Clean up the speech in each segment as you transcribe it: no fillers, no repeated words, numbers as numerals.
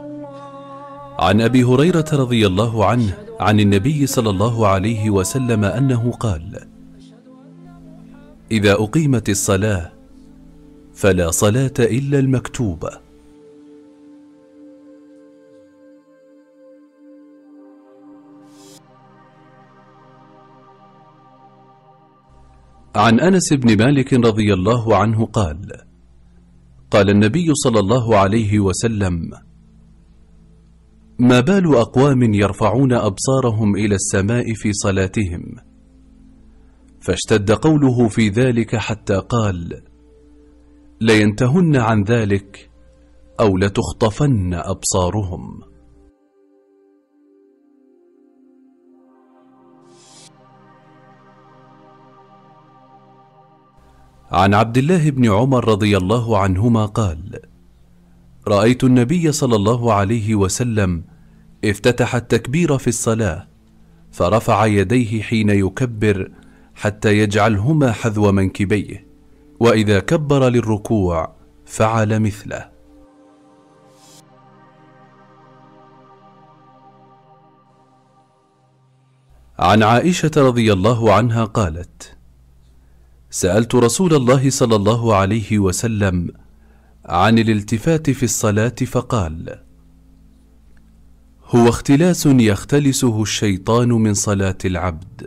عن أبي هريرة رضي الله عنه عن النبي صلى الله عليه وسلم أنه قال: إذا أقيمت الصلاة فلا صلاة إلا المكتوبة. عن أنس بن مالك رضي الله عنه قال: قال النبي صلى الله عليه وسلم: ما بال أقوام يرفعون أبصارهم إلى السماء في صلاتهم؟ فاشتد قوله في ذلك حتى قال: لينتهن عن ذلك أو لتخطفن أبصارهم. عن عبد الله بن عمر رضي الله عنهما قال: رأيت النبي صلى الله عليه وسلم افتتح التكبير في الصلاة فرفع يديه حين يكبر حتى يجعلهما حذو منكبيه، وإذا كبر للركوع فعل مثله. عن عائشة رضي الله عنها قالت: سألت رسول الله صلى الله عليه وسلم عن الالتفات في الصلاة فقال: هو اختلاس يختلسه الشيطان من صلاة العبد.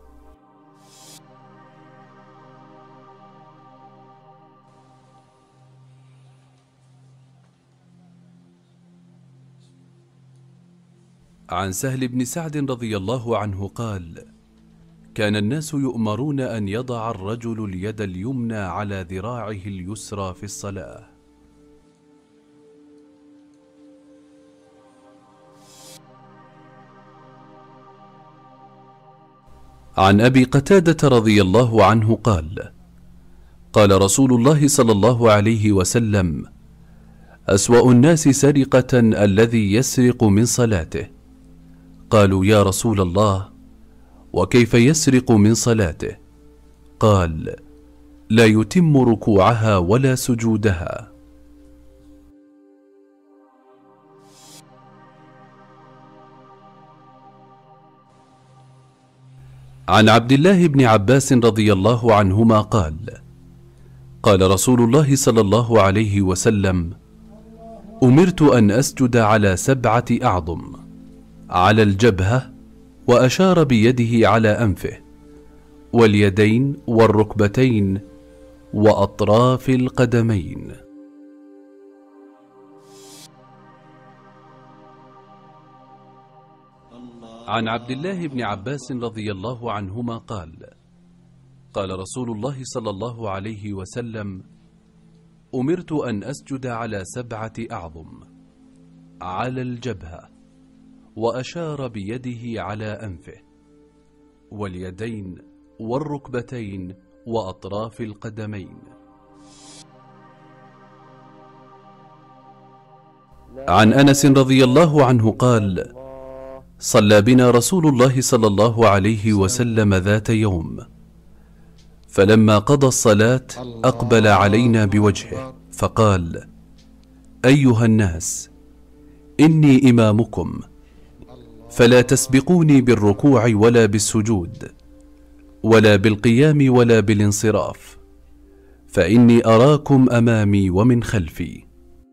عن سهل بن سعد رضي الله عنه قال: كان الناس يؤمرون أن يضع الرجل اليد اليمنى على ذراعه اليسرى في الصلاة. عن أبي قتادة رضي الله عنه قال: قال رسول الله صلى الله عليه وسلم: أسوأ الناس سرقة الذي يسرق من صلاته. قالوا: يا رسول الله، وكيف يسرق من صلاته؟ قال: لا يتم ركوعها ولا سجودها. عن عبد الله بن عباس رضي الله عنهما قال: قال رسول الله صلى الله عليه وسلم: أمرت أن أسجد على 7 أعظم، على الجبهة، وأشار بيده على أنفه، واليدين والركبتين وأطراف القدمين. عن عبد الله بن عباس رضي الله عنهما قال: قال رسول الله صلى الله عليه وسلم: أمرت أن أسجد على 7 أعظم، على الجبهة، وأشار بيده على أنفه، واليدين والركبتين وأطراف القدمين. عن أنس رضي الله عنه قال: صلى بنا رسول الله صلى الله عليه وسلم ذات يوم، فلما قضى الصلاة أقبل علينا بوجهه فقال: أيها الناس، إني إمامكم، فلا تسبقوني بالركوع ولا بالسجود ولا بالقيام ولا بالانصراف، فإني أراكم أمامي ومن خلفي.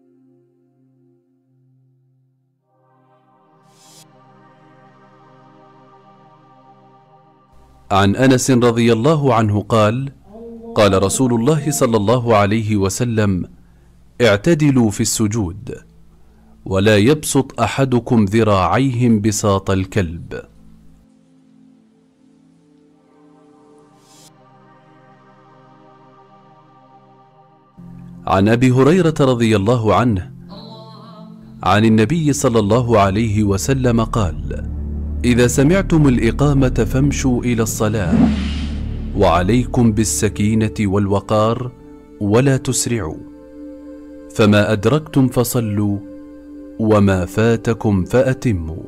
عن أنس رضي الله عنه قال: قال رسول الله صلى الله عليه وسلم: اعتدلوا في السجود، ولا يبسط أحدكم ذراعيه بساط الكلب. عن أبي هريرة رضي الله عنه عن النبي صلى الله عليه وسلم قال: إذا سمعتم الإقامة فامشوا إلى الصلاة، وعليكم بالسكينة والوقار ولا تسرعوا، فما أدركتم فصلوا وما فاتكم فأتموا.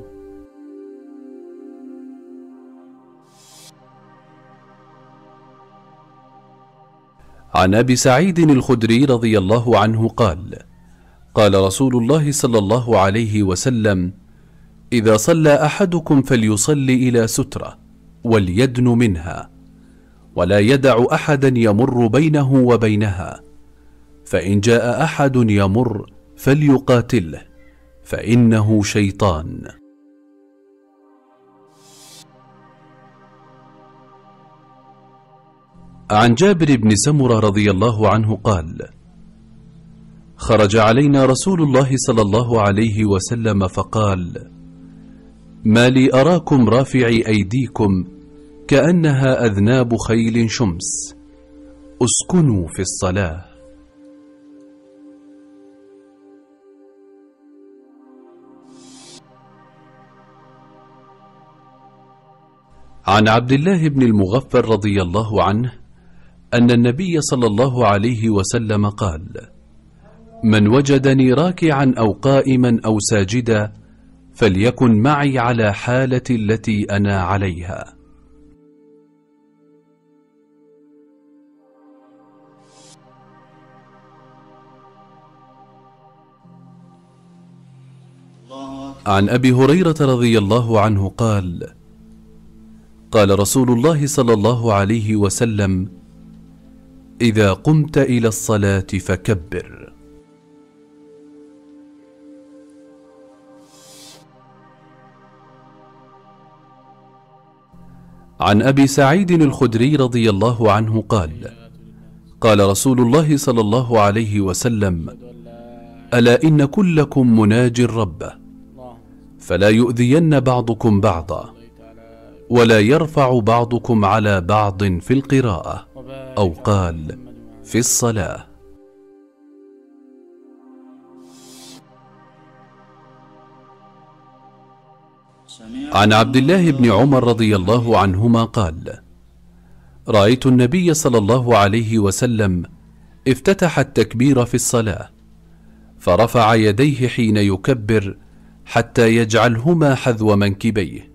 عن أبي سعيد الخدري رضي الله عنه قال: قال رسول الله صلى الله عليه وسلم: إذا صلى أحدكم فليصل إلى سترة وليدن منها، ولا يدع أحدا يمر بينه وبينها، فإن جاء أحد يمر فليقاتله فإنه شيطان. عن جابر بن سمرة رضي الله عنه قال: خرج علينا رسول الله صلى الله عليه وسلم فقال: ما لي أراكم رافعي أيديكم كأنها أذناب خيل شمس، اسكنوا في الصلاة. عن عبد الله بن المغفر رضي الله عنه أن النبي صلى الله عليه وسلم قال: من وجدني راكعا أو قائما أو ساجدا فليكن معي على حالتي التي أنا عليها. عن أبي هريرة رضي الله عنه قال: قال رسول الله صلى الله عليه وسلم: إذا قمت إلى الصلاة فكبر. عن أبي سعيد الخدري رضي الله عنه قال: قال رسول الله صلى الله عليه وسلم: ألا إن كلكم مناج ربه، فلا يؤذين بعضكم بعضا، ولا يرفع بعضكم على بعض في القراءة، أو قال في الصلاة. عن عبد الله بن عمر رضي الله عنهما قال: رأيت النبي صلى الله عليه وسلم افتتح التكبير في الصلاة، فرفع يديه حين يكبر حتى يجعلهما حذو منكبيه.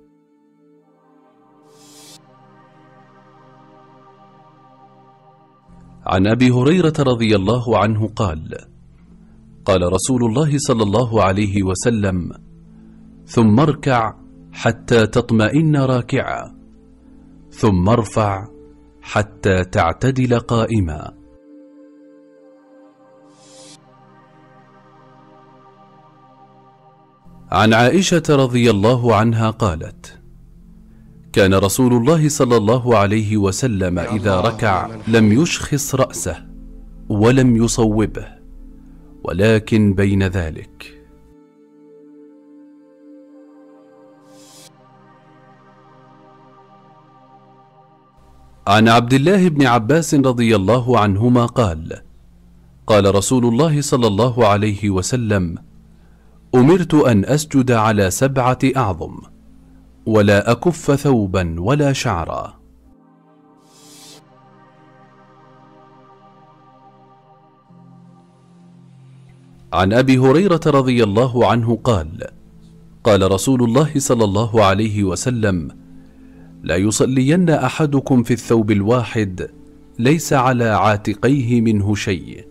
عن أبي هريرة رضي الله عنه قال: قال رسول الله صلى الله عليه وسلم: ثم اركع حتى تطمئن راكعا، ثم ارفع حتى تعتدل قائما. عن عائشة رضي الله عنها قالت: كان رسول الله صلى الله عليه وسلم إذا ركع لم يشخص رأسه ولم يصوبه، ولكن بين ذلك. عن عبد الله بن عباس رضي الله عنهما قال: قال رسول الله صلى الله عليه وسلم: أمرت أن أسجد على 7 أعظم، ولا أكف ثوبا ولا شعرا. عن أبي هريرة رضي الله عنه قال: قال رسول الله صلى الله عليه وسلم: لا يصلين أحدكم في الثوب الواحد ليس على عاتقيه منه شيء.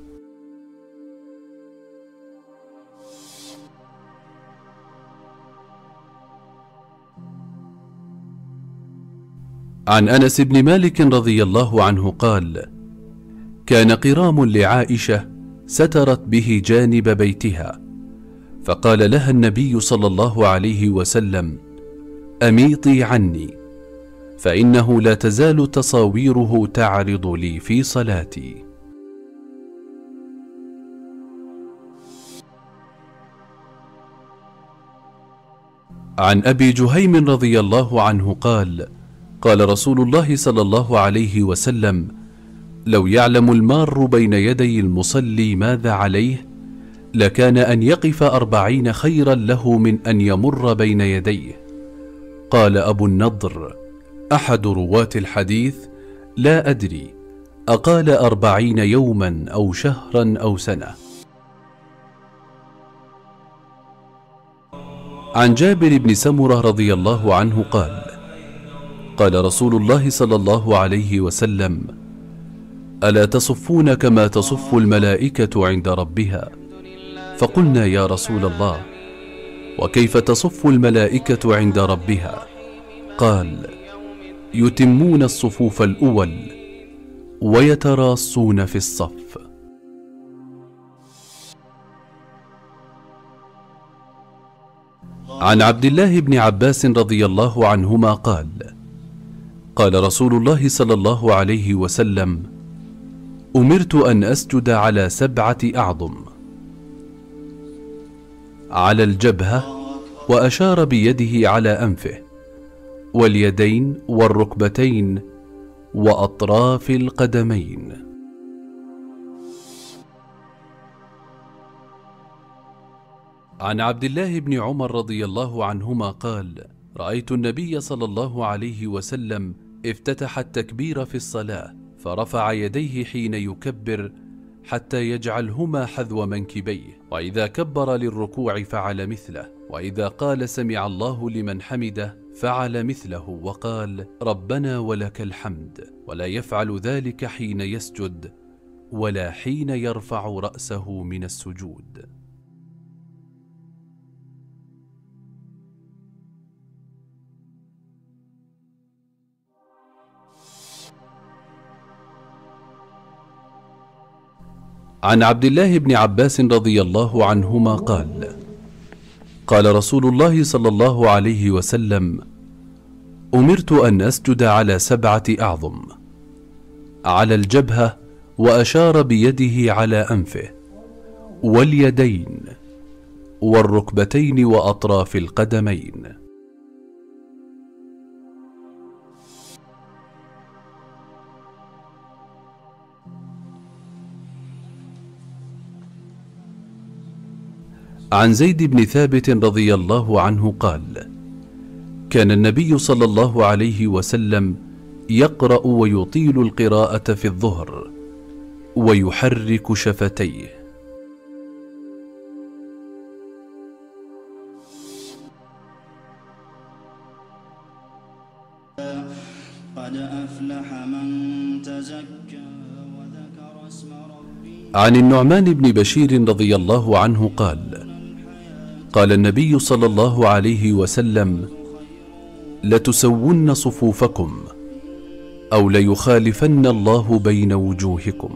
عن أنس بن مالك رضي الله عنه قال: كان قرام لعائشة سترت به جانب بيتها، فقال لها النبي صلى الله عليه وسلم: أميطي عني، فإنه لا تزال تصاويره تعرض لي في صلاتي. عن أبي جهيم رضي الله عنه قال: قال رسول الله صلى الله عليه وسلم: لو يعلم المار بين يدي المصلي ماذا عليه لكان أن يقف 40 خيرا له من أن يمر بين يديه. قال أبو النضر أحد رواة الحديث: لا أدري أقال 40 يوما أو شهرا أو سنة. عن جابر بن سمرة رضي الله عنه قال: قال رسول الله صلى الله عليه وسلم: ألا تصفون كما تصف الملائكة عند ربها، فقلنا يا رسول الله وكيف تصف الملائكة عند ربها؟ قال يتمون الصفوف الأول ويتراصون في الصف. عن عبد الله بن عباس رضي الله عنهما قال قال رسول الله صلى الله عليه وسلم أمرت أن أسجد على 7 أعظم: على الجبهة، وأشار بيده على أنفه، واليدين والركبتين وأطراف القدمين. عن عبد الله بن عمر رضي الله عنهما قال رأيت النبي صلى الله عليه وسلم افتتح التكبير في الصلاة فرفع يديه حين يكبر حتى يجعلهما حذو منكبيه، وإذا كبر للركوع فعل مثله، وإذا قال سمع الله لمن حمده فعل مثله وقال ربنا ولك الحمد، ولا يفعل ذلك حين يسجد ولا حين يرفع رأسه من السجود. عن عبد الله بن عباس رضي الله عنهما قال قال رسول الله صلى الله عليه وسلم أمرت أن أسجد على 7 أعظم: على الجبهة، وأشار بيده على أنفه، واليدين والركبتين وأطراف القدمين. عن زيد بن ثابت رضي الله عنه قال كان النبي صلى الله عليه وسلم يقرأ ويطيل القراءة في الظهر ويحرك شفتيه. قد أفلح من تزكى وذكر اسم ربه. عن النعمان بن بشير رضي الله عنه قال قال النبي صلى الله عليه وسلم لتسون صفوفكم أو ليخالفن الله بين وجوهكم.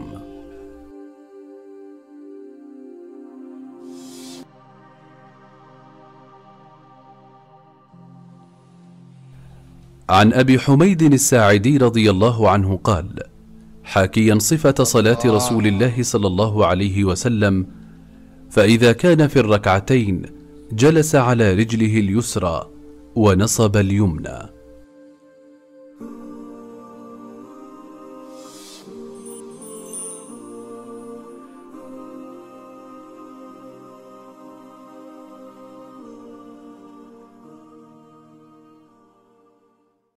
عن أبي حميد الساعدي رضي الله عنه قال حاكيا صفة صلاة رسول الله صلى الله عليه وسلم فإذا كان في الركعتين جلس على رجله اليسرى ونصب اليمنى.